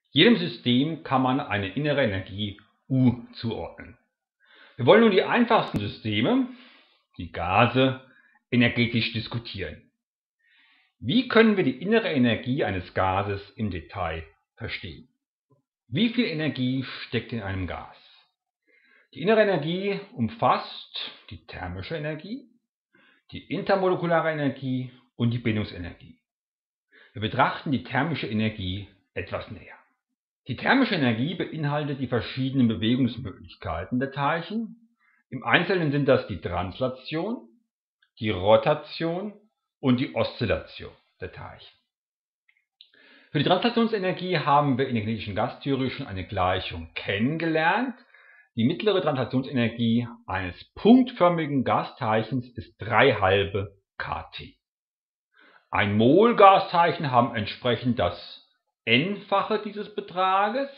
Jedem System kann man eine innere Energie U zuordnen. Wir wollen nun die einfachsten Systeme, die Gase, energetisch diskutieren. Wie können wir die innere Energie eines Gases im Detail verstehen? Wie viel Energie steckt in einem Gas? Die innere Energie umfasst die thermische Energie, die intermolekulare Energie und die Bindungsenergie. Wir betrachten die thermische Energie etwas näher. Die thermische Energie beinhaltet die verschiedenen Bewegungsmöglichkeiten der Teilchen. Im Einzelnen sind das die Translation, die Rotation und die Oszillation der Teilchen. Für die Translationsenergie haben wir in der kinetischen Gastheorie schon eine Gleichung kennengelernt. Die mittlere Translationsenergie eines punktförmigen Gasteilchens ist 3/2 kT. Ein Mol Gasteilchen haben entsprechend das n-fache dieses Betrages.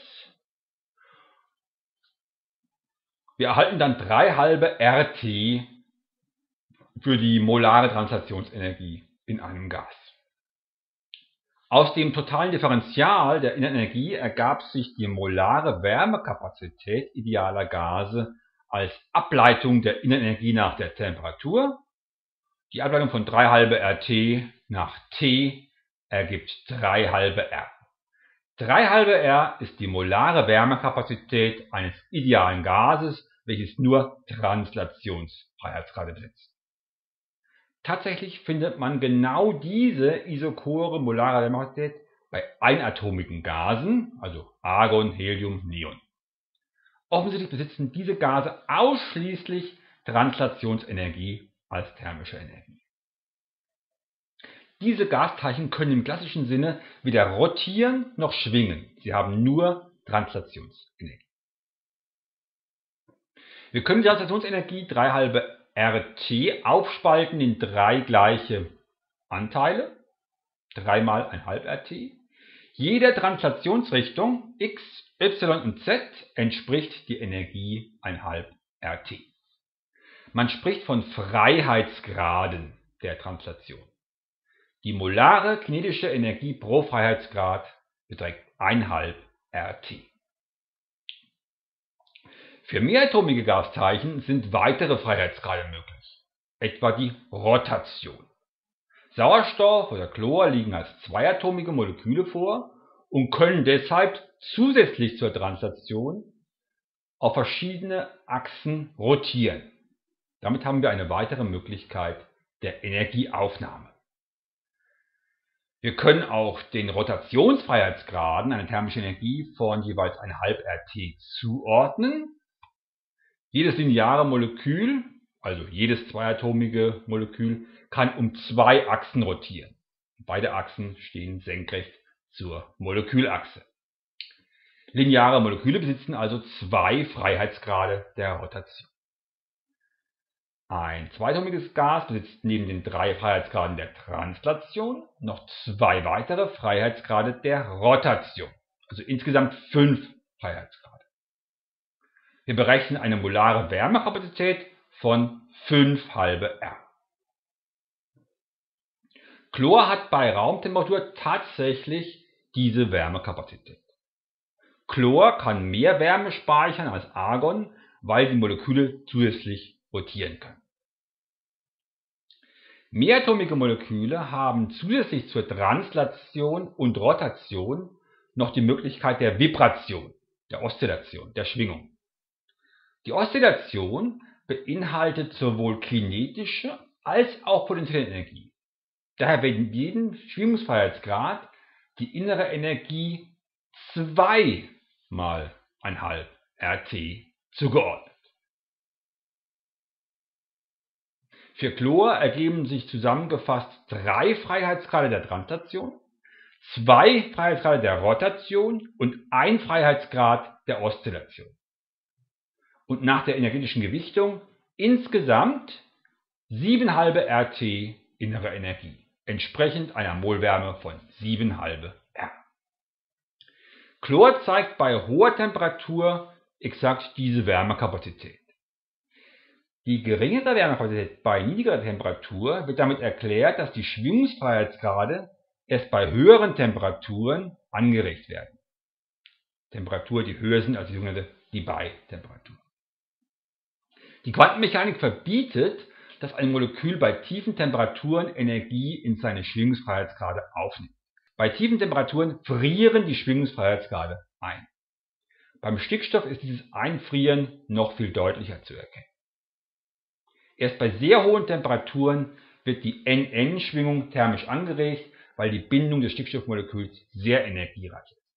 Wir erhalten dann 3/2 RT für die molare Translationsenergie in einem Gas. Aus dem totalen Differential der inneren Energie ergab sich die molare Wärmekapazität idealer Gase als Ableitung der inneren Energie nach der Temperatur. Die Ableitung von 3/2 RT nach T ergibt 3/2 R. 3/2 R ist die molare Wärmekapazität eines idealen Gases, welches nur Translationsfreiheitsgrade besitzt. Tatsächlich findet man genau diese isochore molare Wärmekapazität bei einatomigen Gasen, also Argon, Helium, Neon. Offensichtlich besitzen diese Gase ausschließlich Translationsenergie als thermische Energie. Diese Gasteilchen können im klassischen Sinne weder rotieren noch schwingen. Sie haben nur Translationsenergie. Wir können die Translationsenergie 3/2 RT aufspalten in 3 gleiche Anteile, 3 mal 1/2 RT. Jeder Translationsrichtung x, y und z entspricht die Energie 1/2 RT. Man spricht von Freiheitsgraden der Translation. Die molare kinetische Energie pro Freiheitsgrad beträgt 1/2 RT. Für mehratomige Gasteilchen sind weitere Freiheitsgrade möglich, etwa die Rotation. Sauerstoff oder Chlor liegen als zweiatomige Moleküle vor und können deshalb zusätzlich zur Translation auf verschiedene Achsen rotieren. Damit haben wir eine weitere Möglichkeit der Energieaufnahme. Wir können auch den Rotationsfreiheitsgraden einer thermischen Energie von jeweils 1/2 RT zuordnen. Jedes lineare Molekül, also jedes zweiatomige Molekül, kann um 2 Achsen rotieren. Beide Achsen stehen senkrecht zur Molekülachse. Lineare Moleküle besitzen also 2 Freiheitsgrade der Rotation. Ein zweiatomiges Gas besitzt neben den 3 Freiheitsgraden der Translation noch 2 weitere Freiheitsgrade der Rotation, also insgesamt 5 Freiheitsgrade. Wir berechnen eine molare Wärmekapazität von 5/2 R. Chlor hat bei Raumtemperatur tatsächlich diese Wärmekapazität. Chlor kann mehr Wärme speichern als Argon, weil die Moleküle zusätzlich rotieren können. Mehratomige Moleküle haben zusätzlich zur Translation und Rotation noch die Möglichkeit der Vibration, der Oszillation, der Schwingung. Die Oszillation beinhaltet sowohl kinetische als auch potentielle Energie. Daher wird jedem Schwingungsfreiheitsgrad die innere Energie 2 mal 1/2 RT zugeordnet. Für Chlor ergeben sich zusammengefasst 3 Freiheitsgrade der Translation, 2 Freiheitsgrade der Rotation und 1 Freiheitsgrad der Oszillation. Und nach der energetischen Gewichtung insgesamt 7/2 RT innere Energie, entsprechend einer Molwärme von 7/2 R. Chlor zeigt bei hoher Temperatur exakt diese Wärmekapazität. Die geringere Wärmekapazität bei niedriger Temperatur wird damit erklärt, dass die Schwingungsfreiheitsgrade erst bei höheren Temperaturen angeregt werden. Temperatur, die höher sind als die sogenannte Debye-Temperatur. Die Quantenmechanik verbietet, dass ein Molekül bei tiefen Temperaturen Energie in seine Schwingungsfreiheitsgrade aufnimmt. Bei tiefen Temperaturen frieren die Schwingungsfreiheitsgrade ein. Beim Stickstoff ist dieses Einfrieren noch viel deutlicher zu erkennen. Erst bei sehr hohen Temperaturen wird die NN-Schwingung thermisch angeregt, weil die Bindung des Stickstoffmoleküls sehr energiereich ist.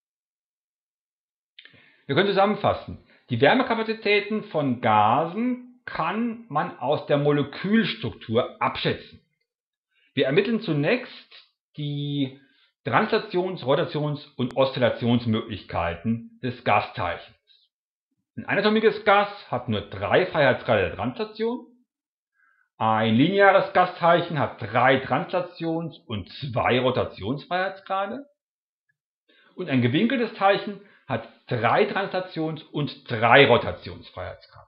Wir können zusammenfassen. Die Wärmekapazitäten von Gasen kann man aus der Molekülstruktur abschätzen. Wir ermitteln zunächst die Translations-, Rotations- und Oszillationsmöglichkeiten des Gasteilchens. Ein einatomiges Gas hat nur 3 Freiheitsgrade der Translation. Ein lineares Gasteilchen hat 3 Translations- und 2 Rotationsfreiheitsgrade. Und ein gewinkeltes Teilchen hat 3 Translations- und 3 Rotationsfreiheitsgrade.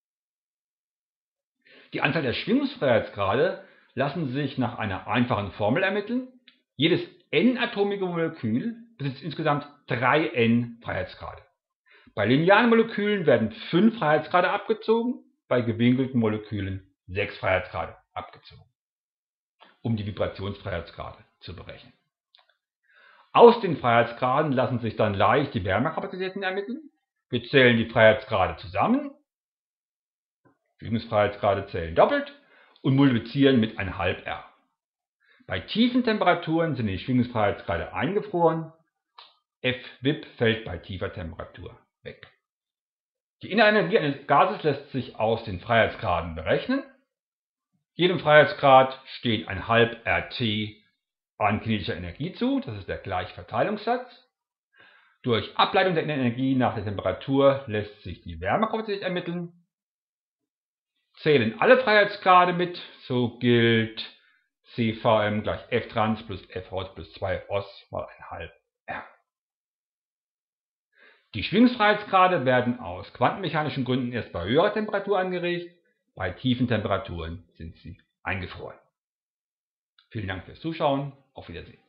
Die Anzahl der Schwingungsfreiheitsgrade lassen sich nach einer einfachen Formel ermitteln. Jedes n-atomige Molekül besitzt insgesamt 3 n-Freiheitsgrade. Bei linearen Molekülen werden 5 Freiheitsgrade abgezogen, bei gewinkelten Molekülen 6 Freiheitsgrade abgezogen, um die Vibrationsfreiheitsgrade zu berechnen. Aus den Freiheitsgraden lassen sich dann leicht die Wärmekapazitäten ermitteln. Wir zählen die Freiheitsgrade zusammen, Schwingungsfreiheitsgrade zählen doppelt und multiplizieren mit 1/2 R. Bei tiefen Temperaturen sind die Schwingungsfreiheitsgrade eingefroren, F-Vip fällt bei tiefer Temperatur weg. Die innere Energie eines Gases lässt sich aus den Freiheitsgraden berechnen. Jedem Freiheitsgrad steht 1/2 RT an kinetischer Energie zu, das ist der Gleichverteilungssatz. Durch Ableitung der Energie nach der Temperatur lässt sich die Wärmekapazität ermitteln. Zählen alle Freiheitsgrade mit, so gilt CVM gleich Ftrans plus Frot plus 2Os mal 1/2 R. Die Schwingungsfreiheitsgrade werden aus quantenmechanischen Gründen erst bei höherer Temperatur angeregt, bei tiefen Temperaturen sind sie eingefroren. Vielen Dank fürs Zuschauen, auf Wiedersehen.